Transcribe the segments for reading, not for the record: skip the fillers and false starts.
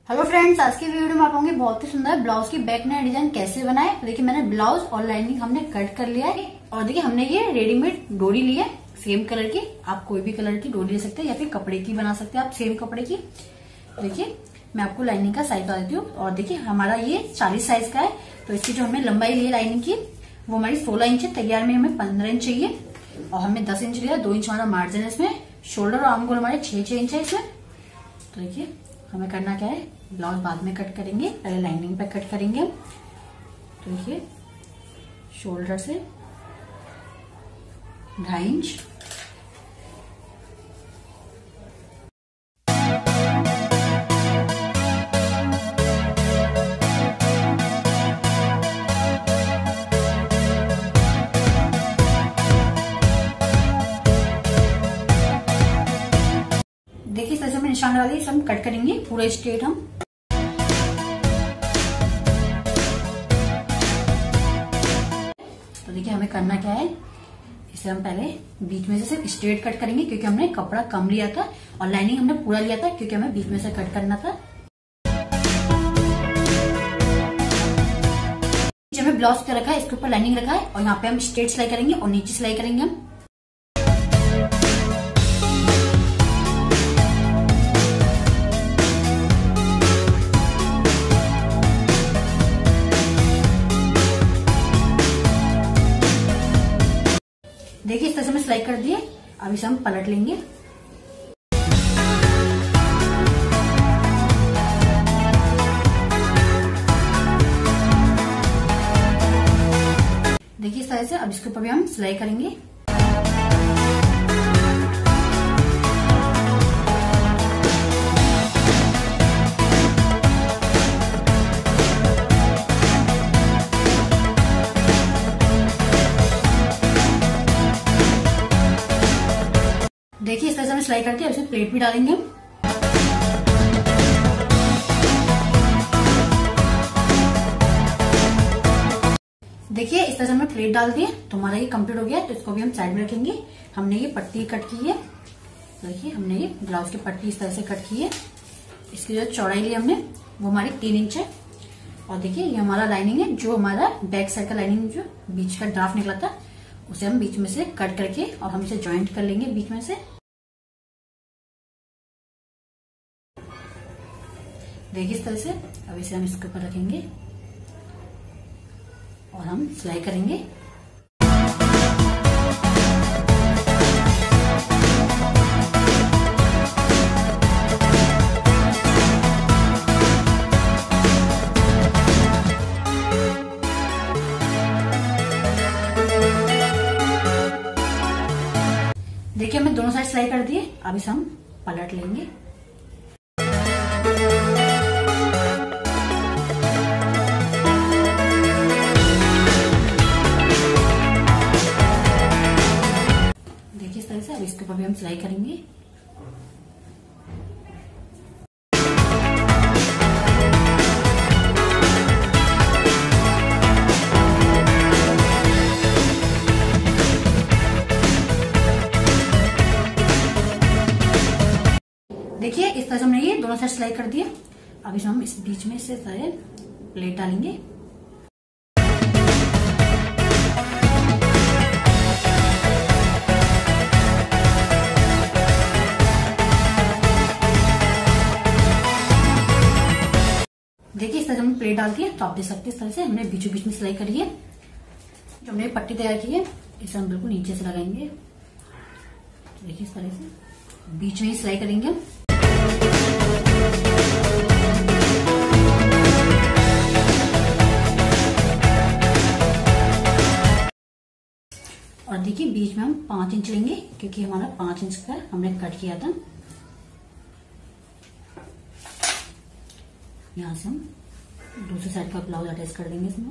Hello friends, आज की video में आप होंगे बहुत ही सुंदर ब्लाउज की बैक नेक डिजाइन कैसे बनाए। तो देखिए मैंने ब्लाउज और लाइनिंग हमने कट कर लिया है और देखिए हमने ये रेडीमेड डोरी ली है सेम कलर की। आप कोई भी कलर की डोरी ले सकते हैं या फिर कपड़े की बना सकते हैं आप सेम कपड़े की। देखिए मैं आपको लाइनिंग का साइज बता देती हूँ। और देखिए हमारा ये 40 साइज का है, तो इसकी जो हमें लंबाई ली है लाइनिंग की वो हमारी 16 इंच है। तैयार में हमें 15 इंच चाहिए और हमने 10 इंच लिया। 2 इंच हमारा मार्जिन है इसमें। शोल्डर और आर्म गोल हमारे 6 इंच है इसमें। तो देखिए हमें करना क्या है, ब्लाउज बाद में कट करेंगे, पहले लाइनिंग पे कट करेंगे हम। तो देखिए शोल्डर से 2.5 इंच, देखिए इस तरह से हमें निशान लगा दिए। हम कट करेंगे पूरा स्ट्रेट हम। तो देखिए हमें करना क्या है, इसे हम पहले बीच में से सिर्फ स्ट्रेट कट करेंगे क्योंकि हमने कपड़ा कम लिया था और लाइनिंग हमने पूरा लिया था क्योंकि हमें बीच में से कट करना था। हमें ब्लाउज पे रखा है, इसके ऊपर लाइनिंग रखा है और यहाँ पे हम स्ट्रेट सिलाई करेंगे और नीचे सिलाई करेंगे हम। देखिए इस तरह से हमने सिलाई कर दिए। अब इसे हम पलट लेंगे। देखिए इस तरह से अब इसके ऊपर भी हम सिलाई करेंगे। देखिए इस तरह से हमें सिलाई करके इसमें प्लेट भी डालेंगे हम। देखिए इस तरह से हमने प्लेट डाल दिए तो हमारा ये कंप्लीट हो गया। तो इसको भी हम साइड में रखेंगे। हमने ये पट्टी कट की है। देखिए हमने ये ब्लाउज की पट्टी इस तरह से कट की है। इसकी जो चौड़ाई ली हमने वो हमारी 3 इंच है। और देखिए ये हमारा लाइनिंग है, जो हमारा बैक साइड का लाइनिंग जो बीच का ड्राफ्ट निकला था उसे हम बीच में से कट करके और हम इसे ज्वाइंट कर लेंगे बीच में से। देखिए इस तरह से अब इसे हम इसके ऊपर रखेंगे और हम सिलाई करेंगे। देखिए हमने दोनों साइड सिलाई कर दिए। अब इसे हम पलट लेंगे। अब इसके ऊपर भी हम सिलाई करेंगे। देखिए इस तरह से हमने ये दोनों साइड सिलाई कर दिया। अब इसमें हम इस बीच में से सारे प्लेट डालेंगे। देखिए इस तरह से हमने प्लेट डाल दिया। तो आप देख सकते हैं इस तरह से हमने बीचों बीच में सिलाई करी है। जो हमने पट्टी तैयार की है इसे हम बिल्कुल नीचे से लगाएंगे। तो देखिए इस तरह से बीच में ही सिलाई करेंगे हम। और देखिए बीच में हम 5 इंच लेंगे क्योंकि हमारा 5 इंच का हमने कट किया था। यहाँ से हम दूसरी साइड का ब्लाउज अटैच कर देंगे इसमें।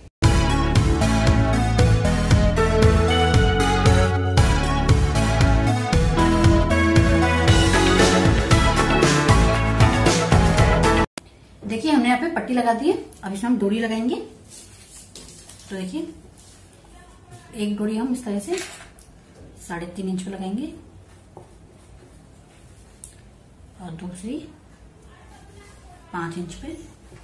देखिए हमने यहाँ पे पट्टी लगा दी है। अब इसमें हम डोरी लगाएंगे। तो देखिए एक डोरी हम इस तरह से 3.5 इंच पे लगाएंगे और दूसरी 5 इंच पे।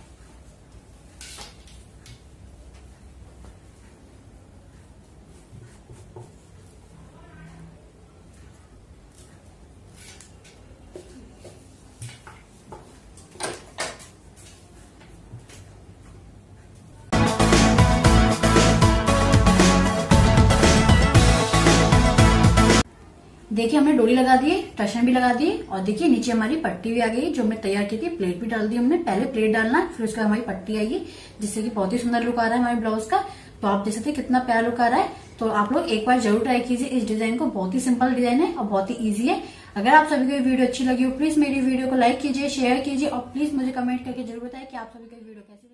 देखिए हमने डोरी लगा दी है, टर्शन भी लगा दी और देखिए नीचे हमारी पट्टी भी आ गई जो हमने तैयार की थी। प्लेट भी डाल दी हमने, पहले प्लेट डालना फिर उसके बाद हमारी पट्टी आएगी, जिससे कि बहुत ही सुंदर लुक आ रहा है हमारे ब्लाउज का। तो आप देख सकते हैं कितना प्यारा लुक आ रहा है। तो आप लोग एक बार जरूर ट्राई कीजिए इस डिजाइन को, बहुत ही सिंपल डिजाइन है और बहुत ही ईजी है। अगर आप सभी को ये वीडियो अच्छी लगी हो प्लीज मेरी वीडियो को लाइक कीजिए, शेयर कीजिए और प्लीज मुझे कमेंट करके जरूर बताएं कि आप सभी को वीडियो कैसी